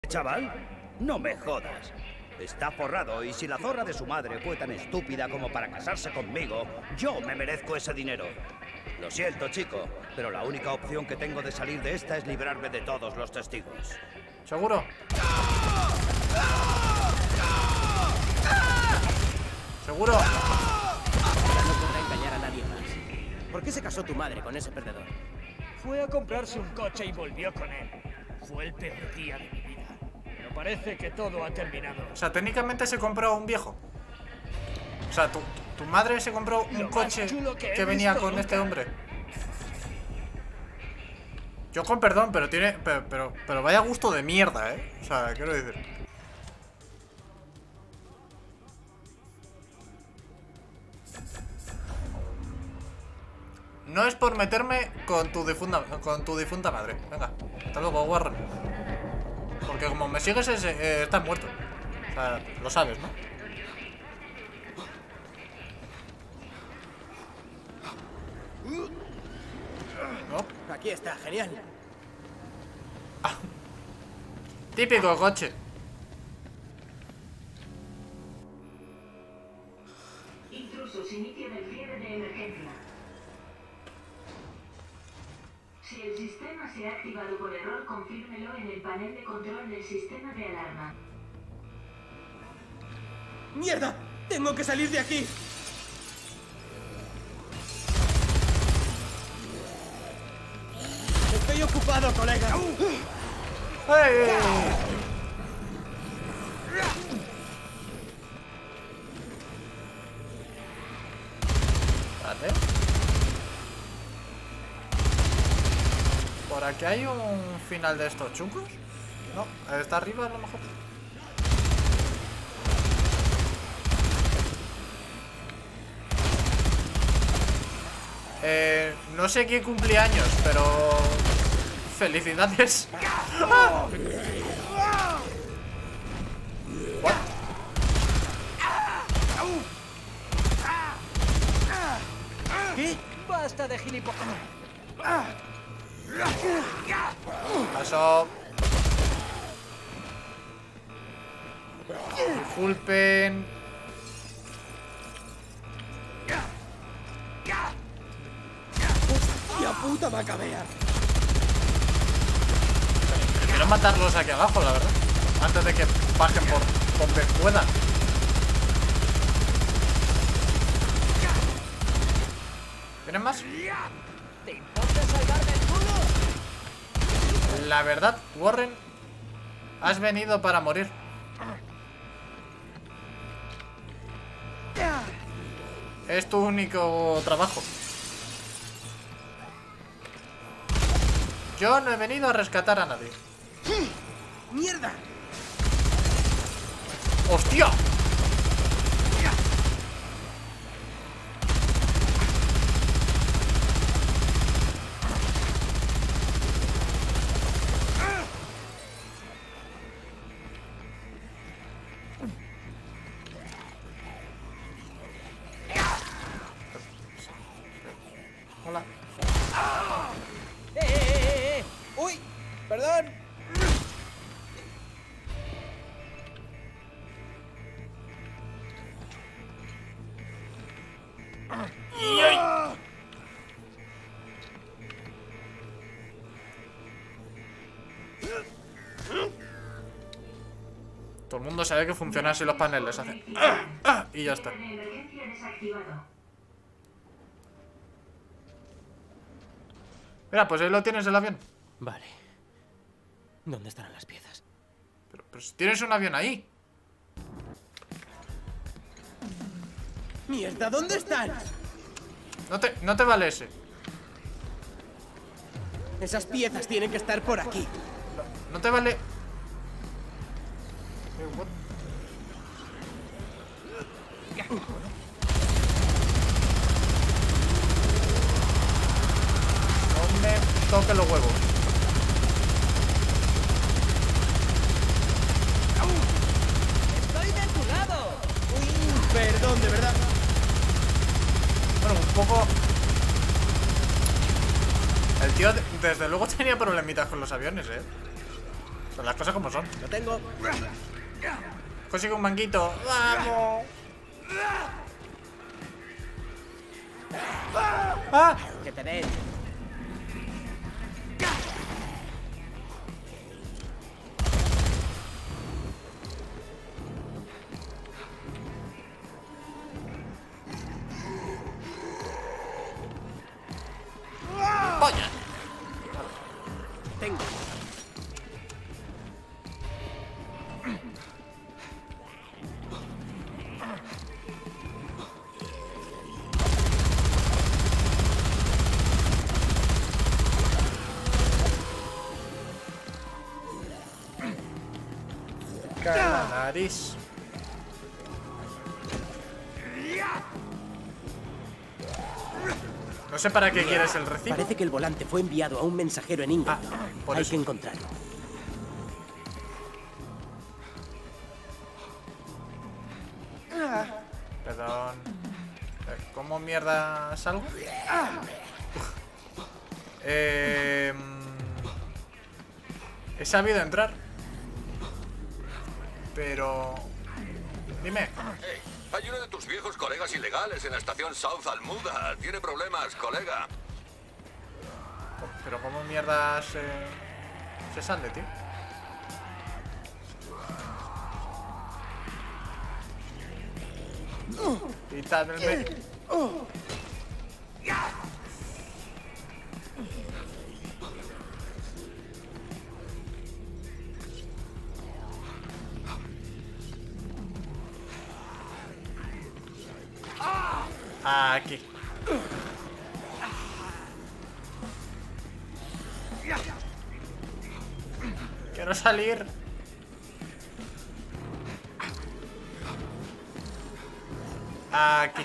Chaval, no me jodas. Está forrado y si la zorra de su madre fue tan estúpida como para casarse conmigo, yo me merezco ese dinero. Lo siento, chico, pero la única opción que tengo de salir de esta es librarme de todos los testigos. ¿Seguro? ¿Seguro? Ahora no podrá engañar a nadie más. ¿Por qué se casó tu madre con ese perdedor? Fue a comprarse un coche y volvió con él. Fue el peor día de mi vida. Pero parece que todo ha terminado. O sea, técnicamente se compró un viejo. O sea, tu madre se compró un coche que venía con este hombre. Yo con perdón, pero tiene... Pero vaya gusto de mierda, ¿eh? O sea, quiero decir... No es por meterme con tu difunta madre. Venga, hasta luego, Warren. Porque como me sigues, estás muerto. O sea, lo sabes, ¿no? No. Aquí está, genial. Típico coche. Intrusos, inicio del cierre de emergencia. Si el sistema se ha activado por error, confírmelo en el panel de control del sistema de alarma. ¡Mierda! ¡Tengo que salir de aquí! Estoy ocupado, colega. ¡Hey! Espérate. ¿Por aquí hay un final de estos chungos? No, está arriba a lo mejor. No sé quién cumpleaños, pero... ¡Felicidades! What? ¿Qué? ¡Basta de gilipollas! Paso. Disculpen. ¡Hostia puta macabea! Quiero matarlos aquí abajo, la verdad. Antes de que bajen por donde puedan. ¿Tienen más? ¿Te importa salvarme el culo? La verdad, Warren, has venido para morir. Es tu único trabajo. Yo no he venido a rescatar a nadie. ¡Mierda! ¡Hostia! Hola. ¡Uy! ¡Perdón! Todo el mundo sabe que funcionan así los paneles. Hace y ya está. De emergencia desactivado. Mira, pues ahí lo tienes el avión. Vale. ¿Dónde estarán las piezas? Pero si tienes un avión ahí. ¡Mierda! ¿Dónde están? No te vale ese. Esas piezas tienen que estar por aquí. No te vale. What? No me toque los huevos. ¡Estoy de tu lado! ¡Uy! Perdón, de verdad. Bueno, un poco. El tío desde luego tenía problemitas con los aviones, Son las cosas como son. Lo tengo. Consigo un manguito. ¡Vamos! ¡Ah! Que te den. ¡Polla! Tengo. La nariz. No sé para qué quieres el recibo. Parece que el volante fue enviado a un mensajero en Inglaterra. por Hay eso. que encontrarlo. Perdón. ¿Cómo mierda salgo? He sabido entrar. Pero... Dime. Hey, hay uno de tus viejos colegas ilegales en la estación South Almuda. Tiene problemas, colega. Pero ¿cómo mierda se sale, tío? Quítame el Aquí. Quiero salir. Aquí.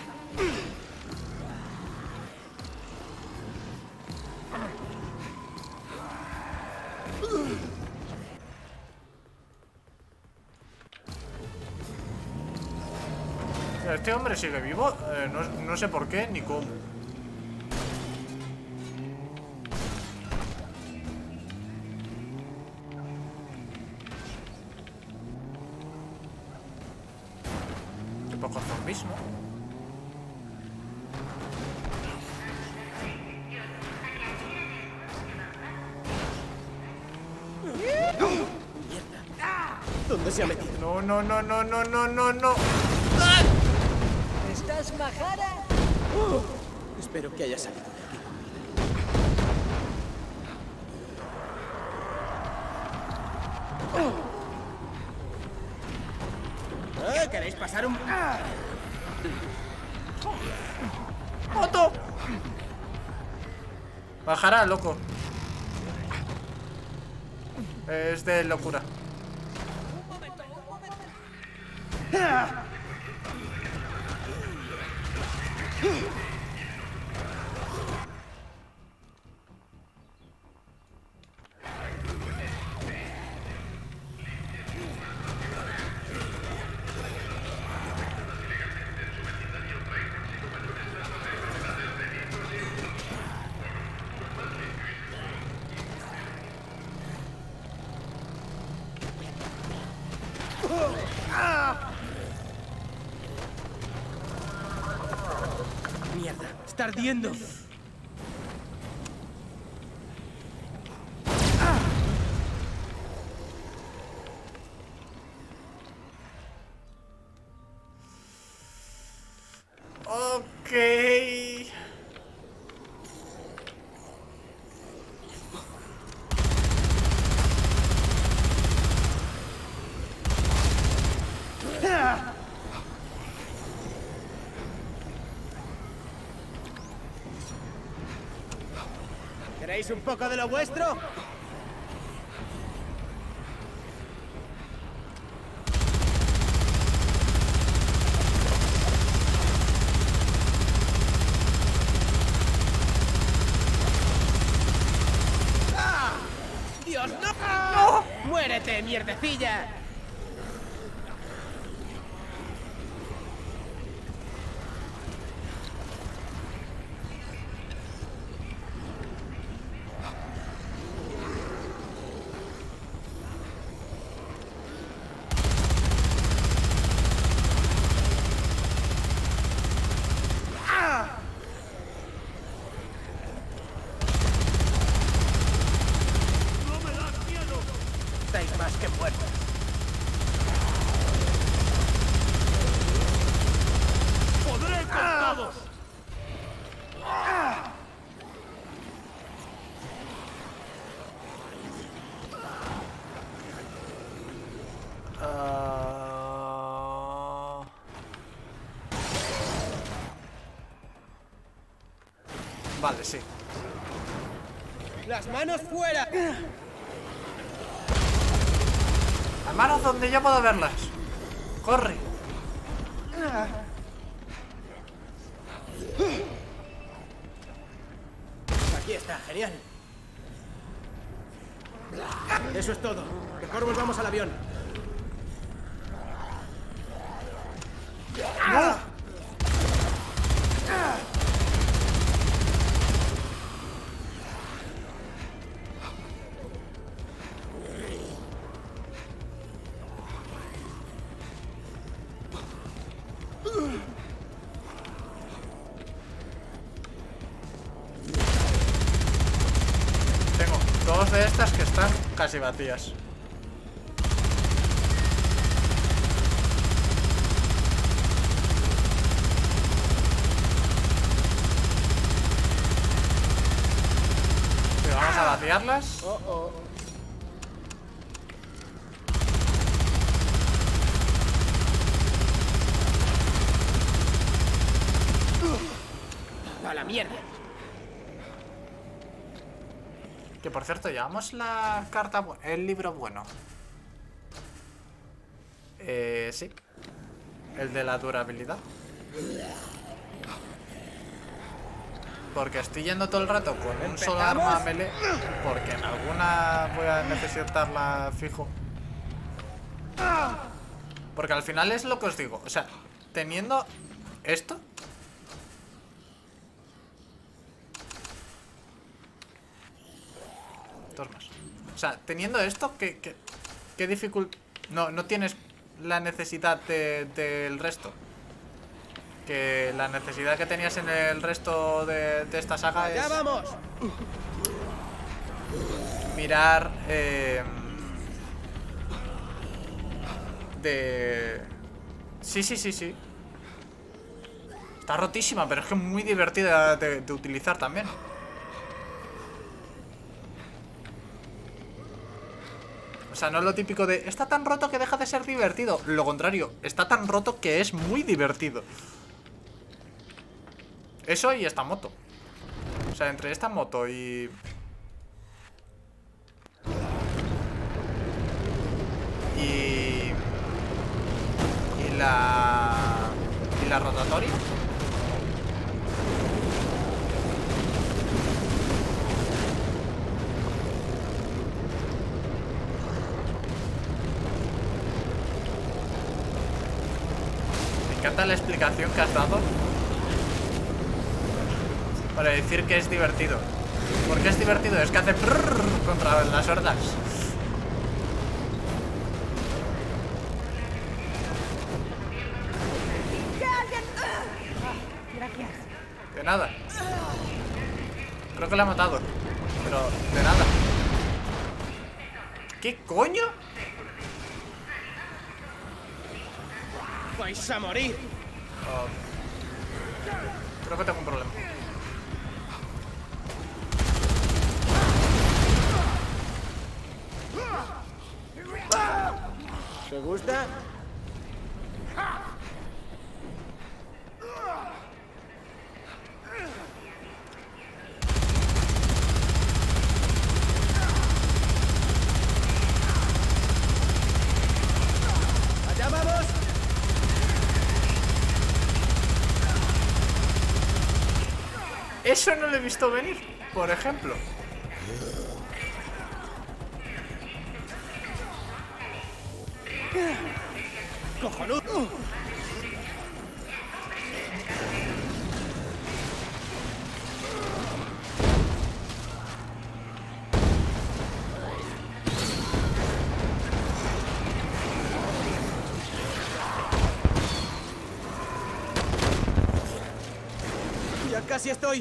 Este hombre sigue vivo. No sé por qué ni cómo. Qué poco zombismo. ¿Dónde se ha metido? No, no, no, no, no, no, no, no. ¿Estás majara? Espero que haya salido de aquí. ¿Queréis pasar un...? ¡Moto! Bajará, loco. Es de locura. Mierda, está ardiendo. Ok. ¿Queréis un poco de lo vuestro? ¡Ah! ¡Dios, no! ¡No! ¡Muérete, mierdecilla! fuerzas. ¡Podré con todos! Vale, sí. ¡Las manos fuera! Las manos donde yo puedo verlas. Corre. Aquí está, genial. Eso es todo. Mejor volvamos al avión. Tengo dos de estas que están casi vacías. Sí, vamos a vaciarlas. ¡A la mierda! Que por cierto, llevamos la carta, el libro bueno. Sí. El de la durabilidad. Porque estoy yendo todo el rato con un solo arma melee. Porque en alguna voy a necesitarla fijo. Porque al final es lo que os digo. O sea, teniendo esto. Dos más. O sea, teniendo esto, ¿qué dificultad? No tienes la necesidad del resto. Que la necesidad que tenías en el resto de esta saga ¡Ya es vamos! mirar Sí. Está rotísima, pero es que es muy divertida de utilizar también. O sea, no es lo típico de está tan roto que deja de ser divertido. Lo contrario, está tan roto que es muy divertido. Eso y esta moto. O sea, entre esta moto y la rotatoria. Me encanta la explicación que has dado para decir que es divertido. ¿Por qué es divertido? Es que hace prrrr contra las hordas. Gracias. De nada. Creo que la ha matado. Pero de nada. ¿Qué coño? ¡Vais a morir! Oh. Creo que tengo un problema. ¿Te gusta? ¡Allá vamos! Eso no lo he visto venir, por ejemplo. ¡Cojonudo! ¡Ya casi estoy!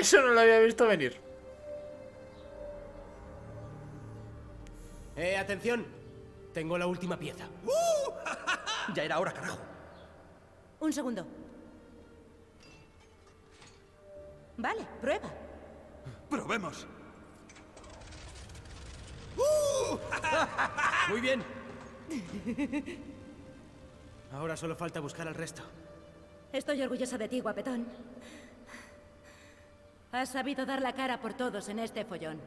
Eso no lo había visto venir. Atención. Tengo la última pieza. Ya era hora, carajo. Un segundo. Vale, prueba. Probemos. Muy bien. Ahora solo falta buscar al resto. Estoy orgullosa de ti, guapetón. Has sabido dar la cara por todos en este follón.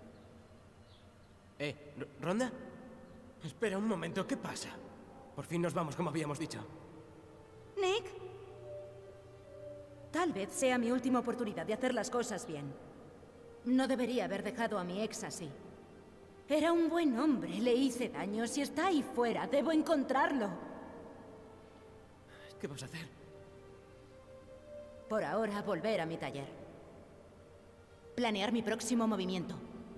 ¿Ronda? Espera un momento, ¿qué pasa? Por fin nos vamos como habíamos dicho. Nick. Tal vez sea mi última oportunidad de hacer las cosas bien. No debería haber dejado a mi ex así. Era un buen hombre, le hice daño. Si está ahí fuera, debo encontrarlo. ¿Qué vas a hacer? Por ahora, volver a mi taller. Planear mi próximo movimiento.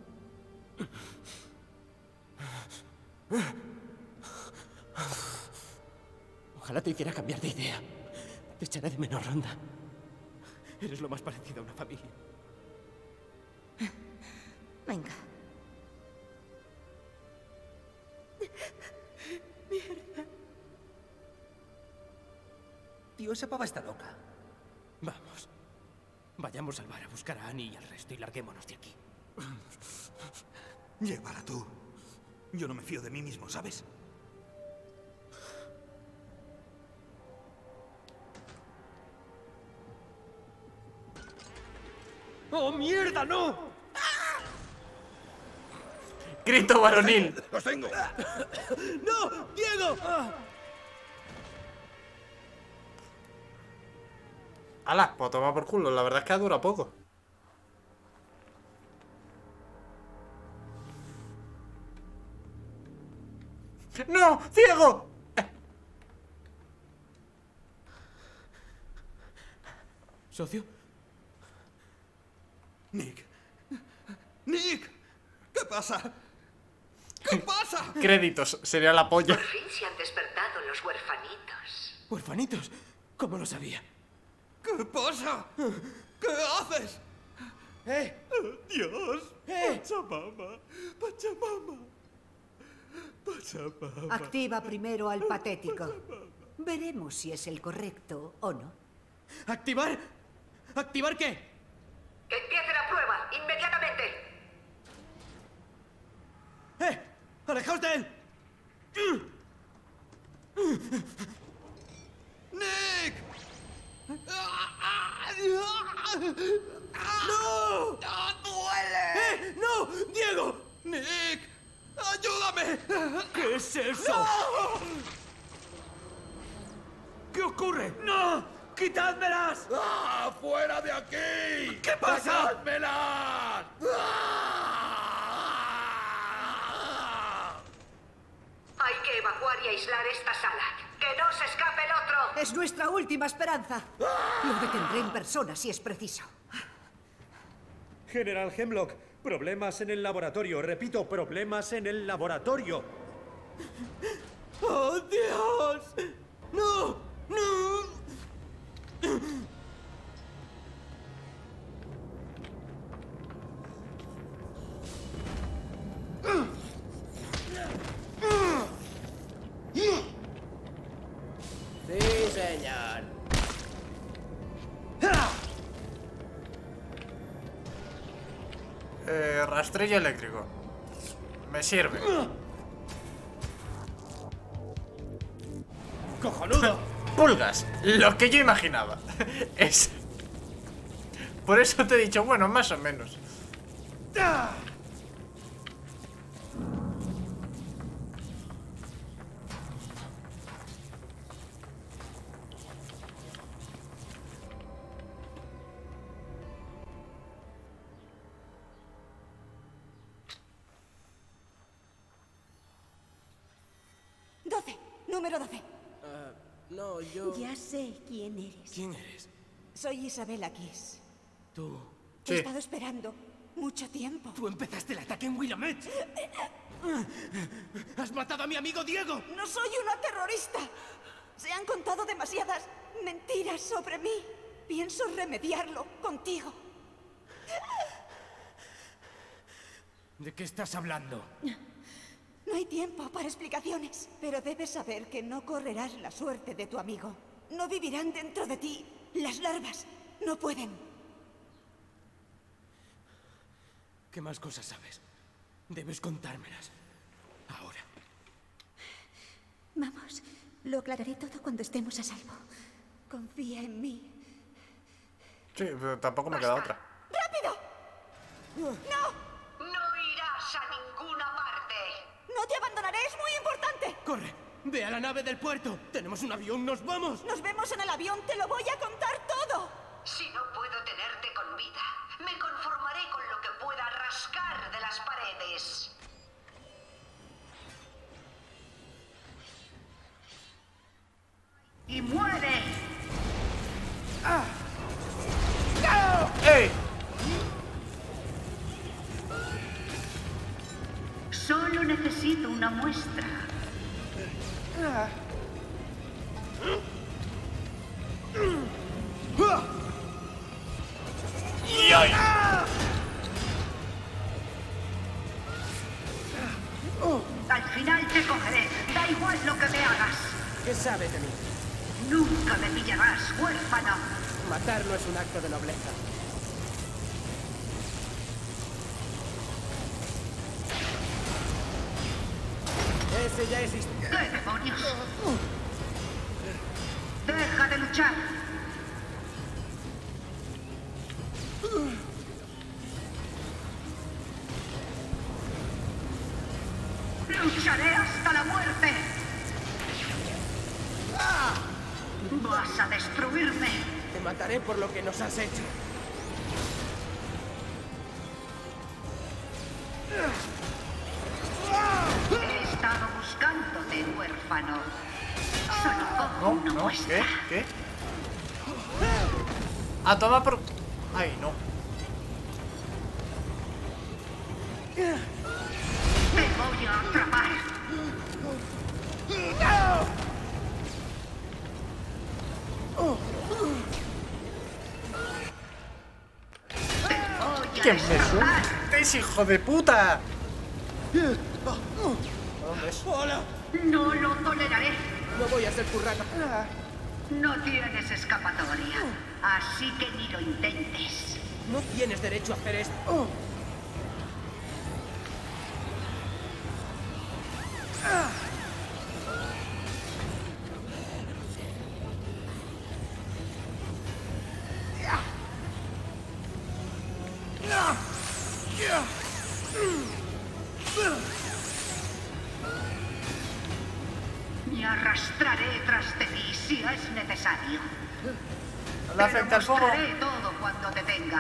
Ojalá te hiciera cambiar de idea. Te echaré de menos, Ronda. Eres lo más parecido a una familia. Venga. Tío, esa pava está loca. Vamos. Vayamos al bar a buscar a Annie y al resto y larguémonos de aquí. Llévala tú. Yo no me fío de mí mismo, ¿sabes? ¡Oh, mierda, no! Grito varonil. ¡Los tengo! ¡No! ¡Diego! Ala, pues toma por culo. La verdad es que dura poco. ¡No! ¡Ciego! ¿Socio? Nick. ¡Nick! ¿Qué pasa? ¿Qué pasa? Créditos. Sería la polla. Por fin se han despertado los huerfanitos. ¿Huerfanitos? ¿Cómo lo sabía? ¿Qué pasa? ¿Qué haces? ¡Dios! ¡Pachamama! ¡Pachamama! ¡Pachamama! Activa primero al patético. Veremos si es el correcto o no. ¿Activar? ¿Activar qué? ¡Que empiece la prueba! ¡Inmediatamente! ¡Alejaos de él! ¡Nick! ¡No! ¡Duele! ¡No! ¡Diego! ¡Nick! ¡Ayúdame! ¿Qué es eso? ¡No! ¿Qué ocurre? ¡No! ¡Quitádmelas! ¡Fuera de aquí! ¿Qué pasa? ¡Sacádmelas! Hay que evacuar y aislar esta sala. ¡Que no se escape el otro! Es nuestra última esperanza. Lo detendré en persona si es preciso. General Hemlock, problemas en el laboratorio. Repito, problemas en el laboratorio. ¡Oh, Dios! ¡No! ¡No! Sí, señor. Rastrillo eléctrico. Me sirve. ¡Cojonudo! Pulgas. Lo que yo imaginaba. Es... Por eso te he dicho, bueno, más o menos. Número 12. No, yo... Ya sé quién eres. ¿Quién eres? Soy Isabella Kiss. Tú... Te he estado esperando mucho tiempo. Tú empezaste el ataque en Willamette. ¡Has matado a mi amigo Diego! ¡No soy una terrorista! Se han contado demasiadas mentiras sobre mí. Pienso remediarlo contigo. ¿De qué estás hablando? No hay tiempo para explicaciones. Pero debes saber que no correrás la suerte de tu amigo. No vivirán dentro de ti. Las larvas no pueden. ¿Qué más cosas sabes? Debes contármelas. Ahora. Vamos, lo aclararé todo cuando estemos a salvo. Confía en mí. Sí, pero tampoco me queda otra. ¡Rápido! ¡No! No irás a ninguna parte. ¡No te abandonaré! ¡Es muy importante! ¡Corre! ¡Ve a la nave del puerto! ¡Tenemos un avión! ¡Nos vamos! Nos vemos en el avión. ¡Te lo voy a contar todo! Si no puedo tenerte con vida, me conformaré con lo que pueda rascar de las paredes. ¡Y muere! ¡Ey! Solo necesito una muestra. Al final te cogeré. Da igual lo que me hagas. ¿Qué sabes de mí? Nunca me pillarás, huérfano. Matar no es un acto de nobleza. Ese ya existe. ¿Qué demonios? Deja de luchar. Lucharé hasta la muerte. Vas a destruirme. Te mataré por lo que nos has hecho. He estado buscándote, huérfano. Solo cojo una muestra. ¿Qué? Ah, toma por... Ay, no. Te voy a atrapar. ¿Quién me suena? ¡Es hijo de puta! ¿Dónde es? ¡Hola! No lo toleraré. No voy a ser tu rata. No tienes escapatoria. Así que ni lo intentes. No tienes derecho a hacer esto. Me arrastraré tras de ti si es necesario. La frente al fuego. Haré todo cuando te tenga.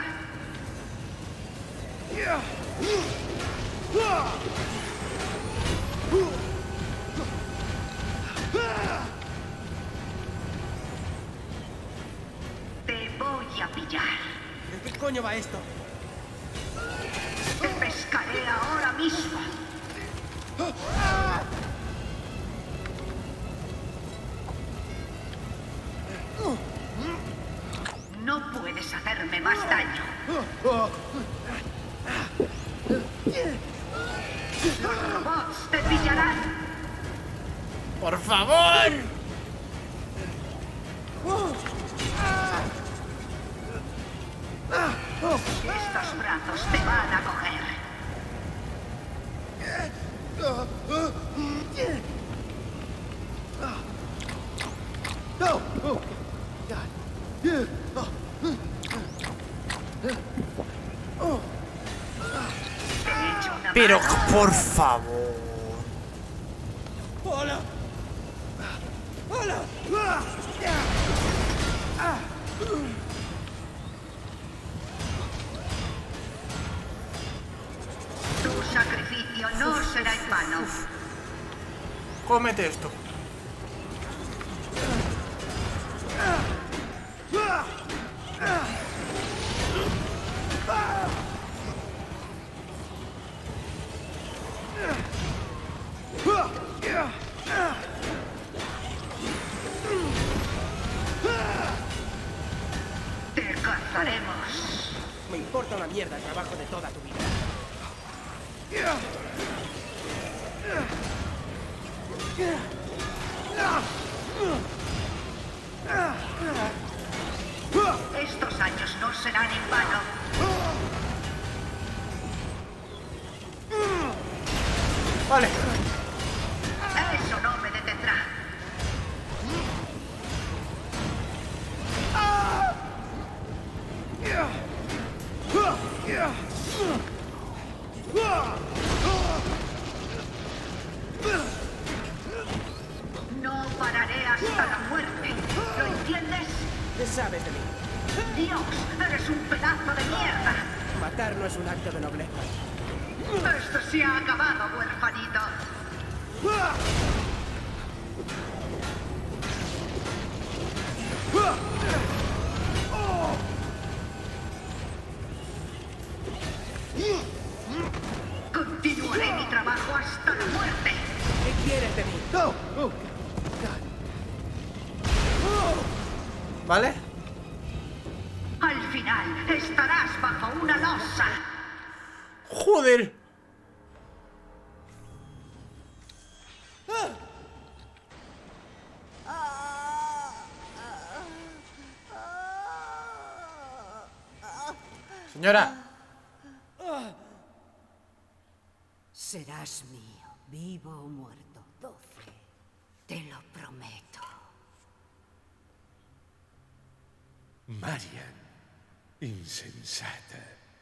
Te voy a pillar. ¿De qué coño va esto? Te pescaré ahora mismo. No puedes hacerme más daño. Los robots te pillarán. ¡Por favor! Estos brazos te van a coger. Pero, por favor. ¡Hola! ¡Hola! Tu sacrificio no será en vano. Cómete esto. Te cazaremos. Me importa una mierda el trabajo de toda tu vida. Estos años no serán en vano. Vale. Eso no me detendrá. No pararé hasta la muerte. ¿Lo entiendes? ¿Qué sabes de mí? Dios, eres un pedazo de mierda. Matar no es un acto de nobleza. Esto se ha acabado, huerfanito. Continuaré mi trabajo hasta la muerte. ¿Qué quieres de mí? ¿Vale? Al final estarás bajo una losa. ¡Joder! Señora. Serás mío, vivo o muerto. 12. Te lo prometo. Marian, insensata.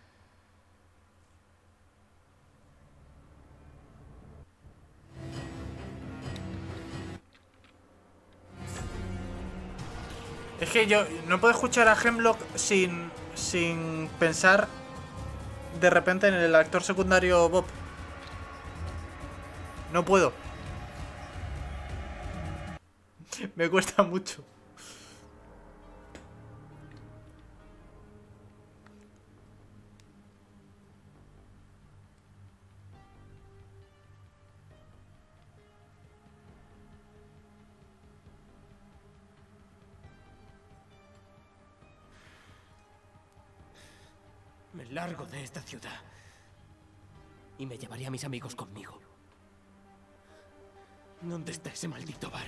Es que yo no puedo escuchar a Hemlock sin pensar de repente en el actor secundario Bob. No puedo. Me cuesta mucho. Me largo de esta ciudad. Y me llevaré a mis amigos conmigo. ¿Dónde está ese maldito bar?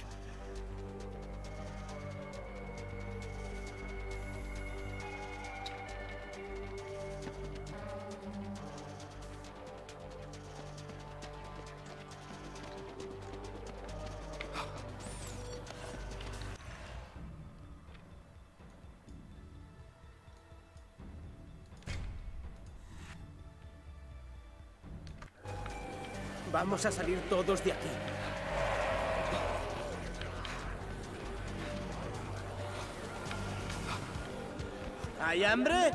Vamos a salir todos de aquí. ¿Hay hambre?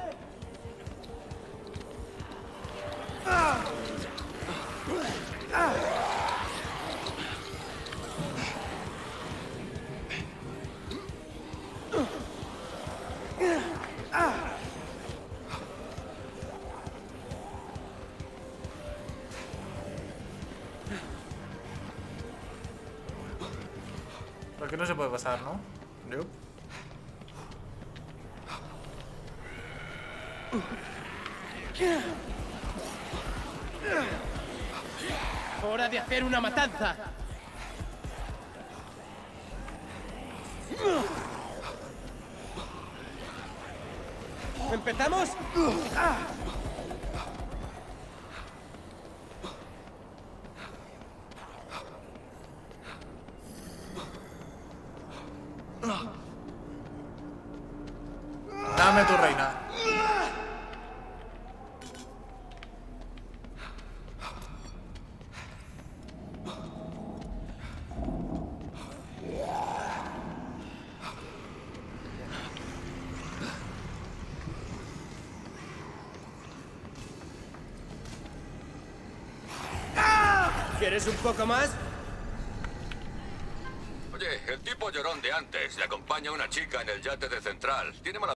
Porque no se puede pasar, ¿no? No. ¡Hora de hacer una matanza! ¿Empezamos? Dame tu reina. ¿Quieres un poco más? Oye, el tipo llorón de antes le acompaña a una chica en el yate de Central. Tiene mala